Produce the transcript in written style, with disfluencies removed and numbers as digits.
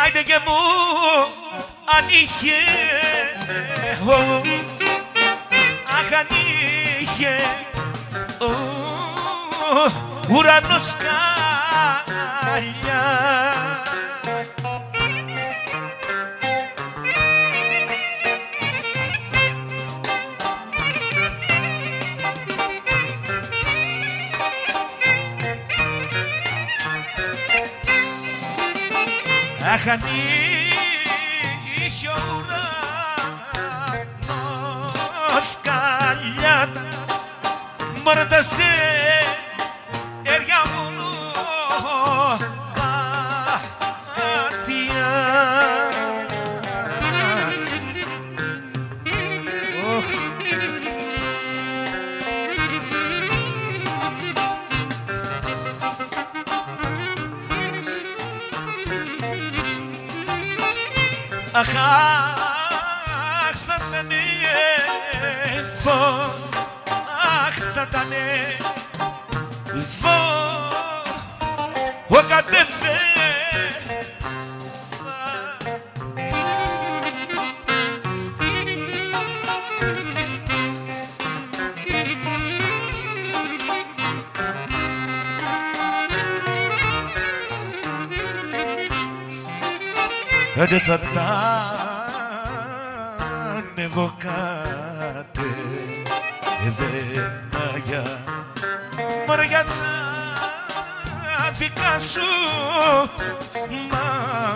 άιντε και μου αν είχε, αχ αν είχε ουρανός σκάλια. Αχ αν είχε ο ουρανός σκάλια, μωρέ τα αστέρια μόνο μάτια. Αχ, θα ήτανε φως, αχ, θα ήτανε φως, ο κατέφε. Δεν θα τα ανέβω κατεβαίναγια, μωρέ για τα δικά σου μάτια.